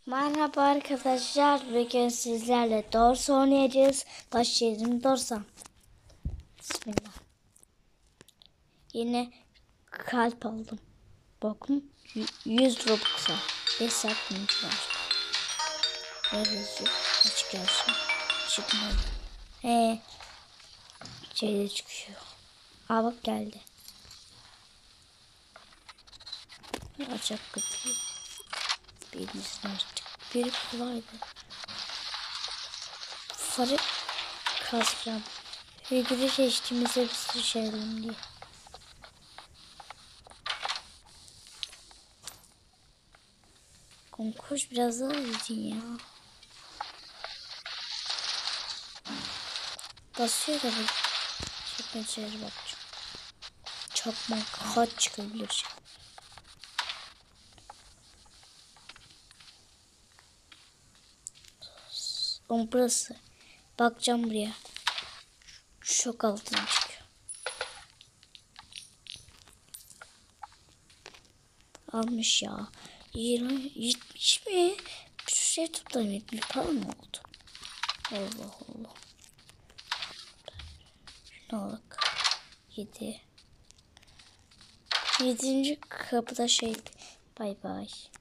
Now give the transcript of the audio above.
Merhaba arkadaşlar. Bugün sizlerle Doors oynayacağız. Başlayalım Doors'a. Bismillah. Yine kalp aldım. Bakın 100 Robux'a 5 saatimiz var. Neresi? Açık gelsin. Çıkmadı. Şeyde çıkıyor. Aa bak geldi. Açık kapıyı. Birincisini açtık. Biri kolaydı. Farı kasacağım. Figürü seçtiğimizde bir sürü şey alalım diye. Koş biraz daha izin ya. Basıyor da bir çekmecelere bakacağım. Çakmak kaç çıkabilir? Burası. Bakacağım buraya. Şok altına çıkıyor. Almış ya. 70 mi? Bir şey toplam 70 falan mı oldu? Allah Allah. Şuna bak. 7. 7. kapıda şey. Bay bay.